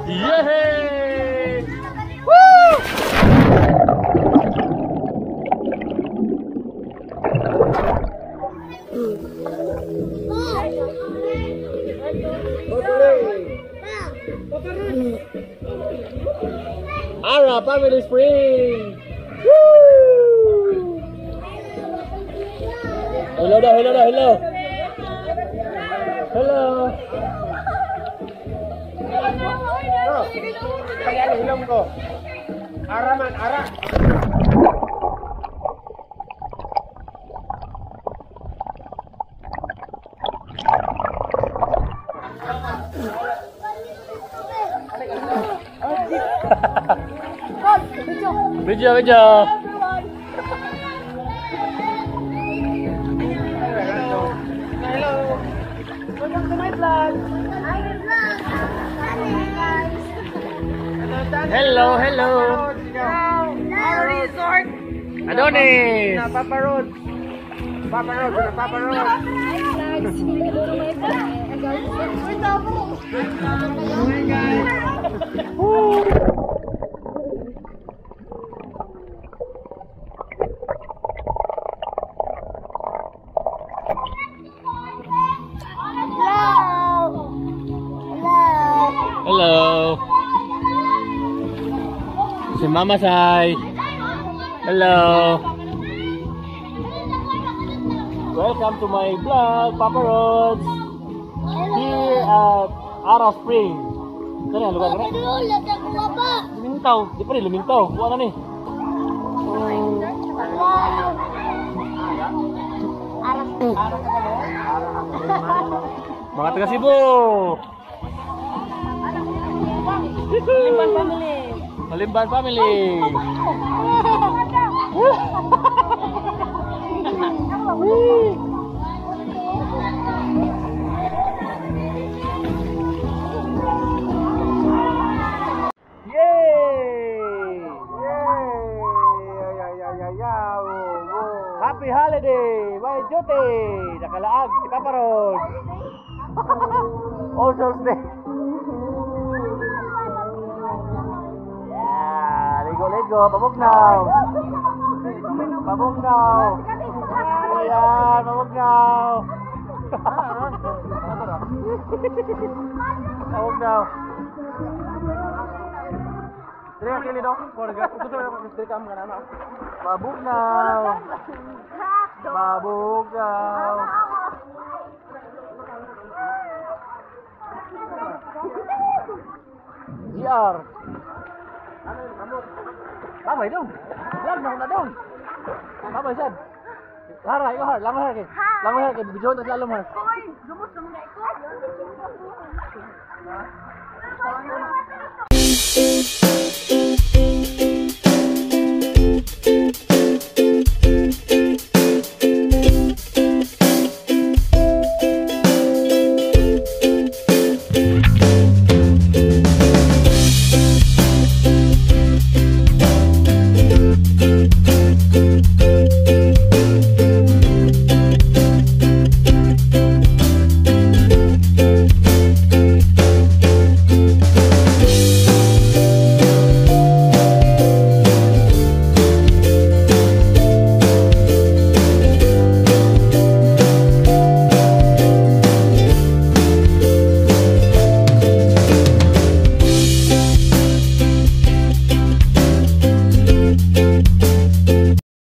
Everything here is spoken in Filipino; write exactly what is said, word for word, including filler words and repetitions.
Yay! Woo! Ara Family Spring! Woo! Hello daw, hello daw, hello! Hello! Oh, kaya hilom ko. Ara man, ara! Video, video. Hello. Welcome to my vlog. Hello, hello. Our resort. Adonis. Na Papa Road. Papa Road, na Papa Road. Hello. Si Mama Sai. Hello. Welcome to my vlog, Papa Roads. Here at Ara Spring. Saan yan? Lugar ka na? Lumintaw. Di pa rin, lumintaw. Buwan na ni. Mga taga Cebu. Malimban family. Malimban family. Yay! Happy holiday! May duty! Nakalaag si Papa Road. All Souls Day. Ligo, pabugnaw. Pabugnaw. Ayan, pabugnaw. Pabugnaw. Diri ka kili do? Porga, gusto mo na diri ka mga nana. Pabugnaw. Pabugnaw. G R. Babay dong. Vlog na dong. Babay sad. Haray ko har, langoy har kay. Langoy har kay video ta slalom har. Koy, lumos naman dai ko.